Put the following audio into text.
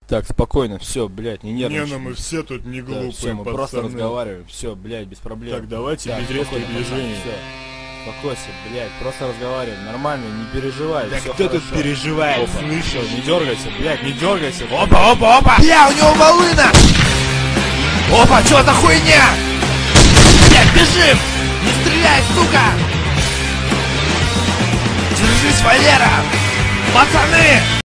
Так, спокойно, все, блядь, не Не, нервничай. ну мы все тут не Да, глупые все, мы пацаны. просто разговариваем, все, блядь, без проблем. Так, давайте Так, без резких спокойно, движений. Все, успокойся, блядь, просто разговариваем, нормально, не переживай, Да все кто тут хорошо. переживает, Опа, слышишь? всё, не дергайся, блядь, не дергайся. Опа, опа, опа! Бля, у него волына! Опа, что за хуйня? Блядь, бежим! Не стреляй, сука! Держись, Валера! Пацаны!